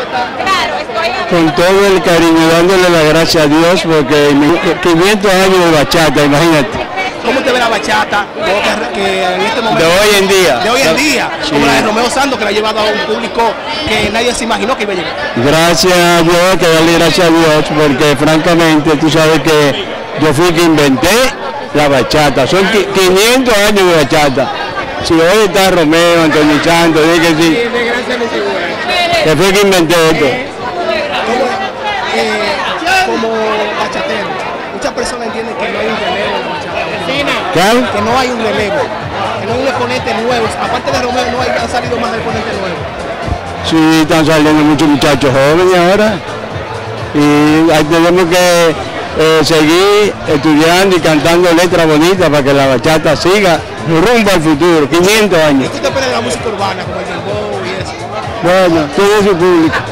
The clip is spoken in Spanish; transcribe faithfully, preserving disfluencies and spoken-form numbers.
Con todo el cariño, dándole las gracias a Dios, porque quinientos años de bachata, imagínate. ¿Cómo te ve la bachata que, que en este momento? De hoy en día. De hoy en día, sí. Como la de Romeo Santos, que la ha llevado a un público que nadie se imaginó que iba a llegar. Gracias a Dios, que darle gracias a Dios, porque francamente tú sabes que yo fui que inventé la bachata. Son quinientos años de bachata. Si hoy está Romeo, Antonio Santos, dije que sí. Que fue que inventé esto. Eh, como bachatero, muchas personas entienden que no hay un relevo en la bachata. ¿Claro? Que no hay un relevo, que no hay un exponente nuevo. Aparte de Romeo, no hay, han salido más exponentes nuevos. Sí, están saliendo muchos muchachos jóvenes ahora. Y ahí tenemos que eh, seguir estudiando y cantando letras bonitas para que la bachata siga rumbo al futuro, quinientos años. ¿Y qué te espera de la música urbana, como el dembow y eso? Bueno, todo su público.